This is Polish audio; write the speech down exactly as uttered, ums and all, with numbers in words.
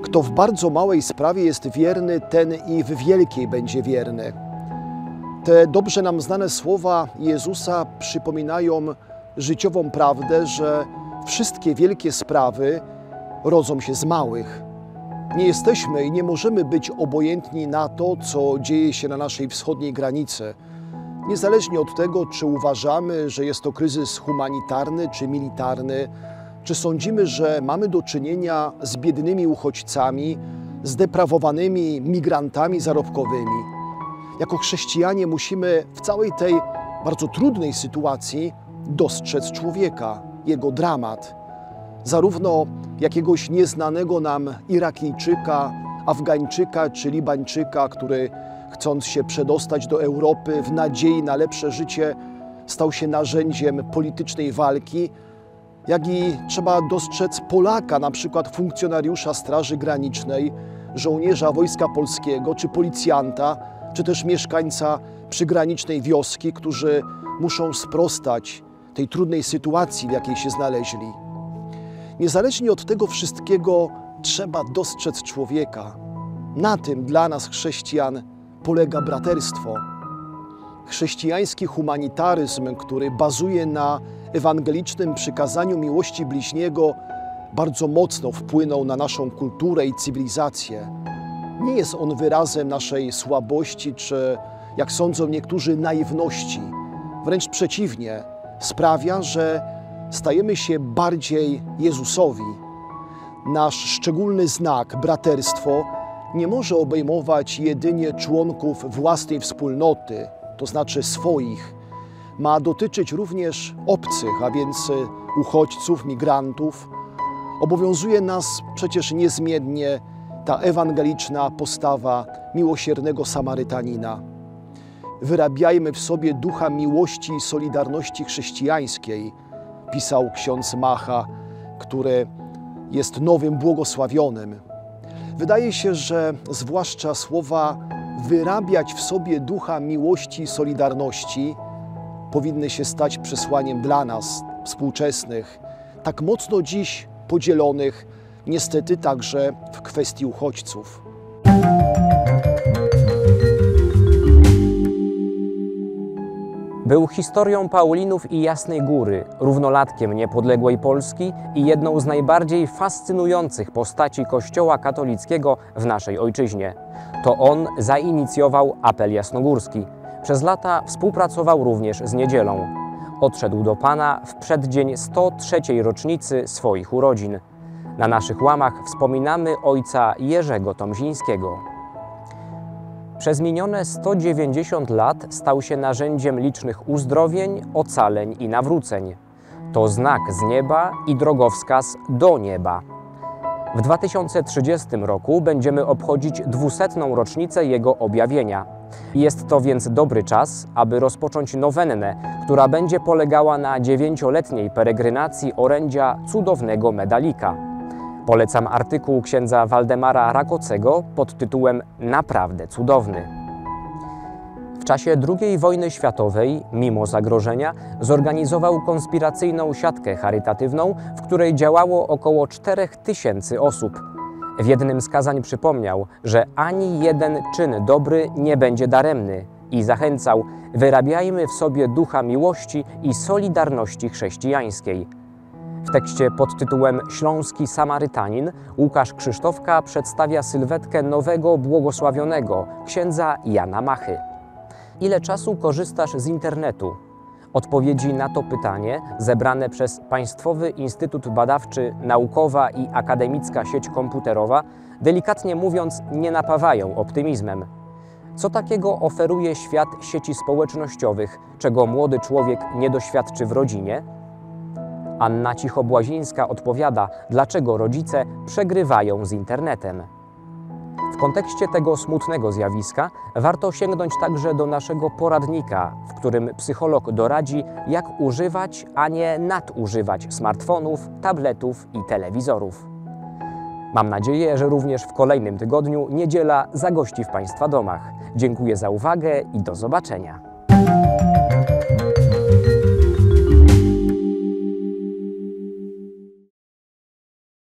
Kto w bardzo małej sprawie jest wierny, ten i w wielkiej będzie wierny. Te dobrze nam znane słowa Jezusa przypominają życiową prawdę, że wszystkie wielkie sprawy rodzą się z małych. Nie jesteśmy i nie możemy być obojętni na to, co dzieje się na naszej wschodniej granicy. Niezależnie od tego, czy uważamy, że jest to kryzys humanitarny czy militarny, czy sądzimy, że mamy do czynienia z biednymi uchodźcami, zdeprawowanymi migrantami zarobkowymi. Jako chrześcijanie musimy w całej tej bardzo trudnej sytuacji dostrzec człowieka, jego dramat. Zarówno jakiegoś nieznanego nam Irakijczyka, Afgańczyka czy Libańczyka, który chcąc się przedostać do Europy w nadziei na lepsze życie, stał się narzędziem politycznej walki, jak i trzeba dostrzec Polaka, na przykład funkcjonariusza Straży Granicznej, żołnierza Wojska Polskiego, czy policjanta, czy też mieszkańca przygranicznej wioski, którzy muszą sprostać tej trudnej sytuacji, w jakiej się znaleźli. Niezależnie od tego wszystkiego trzeba dostrzec człowieka. Na tym dla nas chrześcijan polega braterstwo. Chrześcijański humanitaryzm, który bazuje na ewangelicznym przykazaniu miłości bliźniego, bardzo mocno wpłynął na naszą kulturę i cywilizację. Nie jest on wyrazem naszej słabości czy, jak sądzą niektórzy, naiwności. Wręcz przeciwnie, sprawia, że stajemy się bardziej Jezusowi. Nasz szczególny znak, braterstwo, nie może obejmować jedynie członków własnej wspólnoty, to znaczy swoich. Ma dotyczyć również obcych, a więc uchodźców, migrantów. Obowiązuje nas przecież niezmiennie ta ewangeliczna postawa miłosiernego Samarytanina. Wyrabiajmy w sobie ducha miłości i solidarności chrześcijańskiej, pisał ksiądz Macha, który jest nowym błogosławionym. Wydaje się, że zwłaszcza słowa wyrabiać w sobie ducha miłości i solidarności powinny się stać przesłaniem dla nas, współczesnych, tak mocno dziś podzielonych, niestety także w kwestii uchodźców. Był historią Paulinów i Jasnej Góry, równolatkiem niepodległej Polski i jedną z najbardziej fascynujących postaci Kościoła katolickiego w naszej ojczyźnie. To on zainicjował apel jasnogórski. Przez lata współpracował również z Niedzielą. Odszedł do Pana w przeddzień sto trzeciej rocznicy swoich urodzin. Na naszych łamach wspominamy ojca Jerzego Tomzińskiego. Przez minione sto dziewięćdziesiąt lat stał się narzędziem licznych uzdrowień, ocaleń i nawróceń. To znak z nieba i drogowskaz do nieba. W dwa tysiące trzydziestym roku będziemy obchodzić dwusetną rocznicę Jego objawienia. Jest to więc dobry czas, aby rozpocząć nowennę, która będzie polegała na dziewięcioletniej peregrynacji orędzia cudownego medalika. Polecam artykuł księdza Waldemara Rakocego pod tytułem Naprawdę cudowny. W czasie drugiej wojny światowej, mimo zagrożenia, zorganizował konspiracyjną siatkę charytatywną, w której działało około czterech tysięcy osób. W jednym z kazań przypomniał, że ani jeden czyn dobry nie będzie daremny i zachęcał: wyrabiajmy w sobie ducha miłości i solidarności chrześcijańskiej. W tekście pod tytułem Śląski Samarytanin Łukasz Krzysztofka przedstawia sylwetkę nowego błogosławionego, księdza Jana Machy. Ile czasu korzystasz z internetu? Odpowiedzi na to pytanie, zebrane przez Państwowy Instytut Badawczy Naukowa i Akademicka Sieć Komputerowa, delikatnie mówiąc, nie napawają optymizmem. Co takiego oferuje świat sieci społecznościowych, czego młody człowiek nie doświadczy w rodzinie? Anna Cichobłazińska odpowiada, dlaczego rodzice przegrywają z internetem. W kontekście tego smutnego zjawiska warto sięgnąć także do naszego poradnika, w którym psycholog doradzi, jak używać, a nie nadużywać smartfonów, tabletów i telewizorów. Mam nadzieję, że również w kolejnym tygodniu Niedziela zagości w Państwa domach. Dziękuję za uwagę i do zobaczenia.